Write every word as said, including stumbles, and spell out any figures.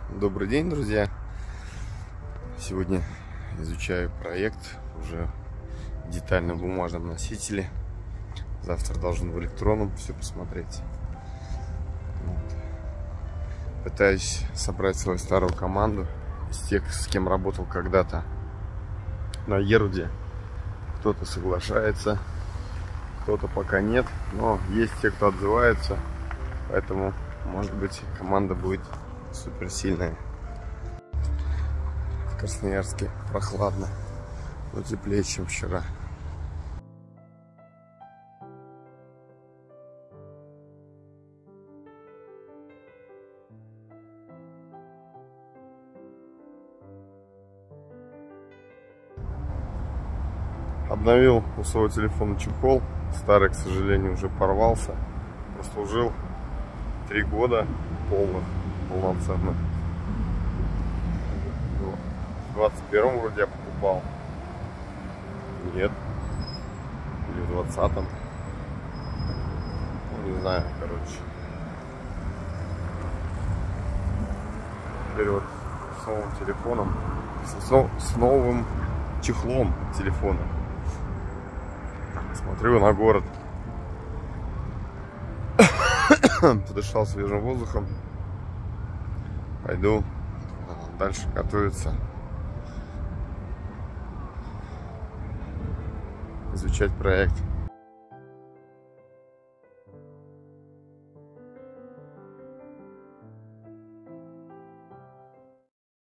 Добрый день, друзья! Сегодня изучаю проект уже в детальном бумажном носителе. Завтра должен в электронном все посмотреть. Вот. Пытаюсь собрать свою старую команду из тех, с кем работал когда-то на Еруде. Кто-то соглашается, кто-то пока нет, но есть те, кто отзывается, поэтому, может быть, команда будет супер сильная. В Красноярске прохладно, но теплее, чем вчера. Обновил у своего телефона чехол. Старый, к сожалению, уже порвался. Прослужил три года полных, полноценных. В двадцать первом вроде я покупал. Нет. Или в двадцатом. Ну, не знаю, короче. Теперь вот с новым телефоном. С, с новым чехлом телефона. Смотрю на город. Подышал свежим воздухом. Пойду дальше готовиться. Изучать проект.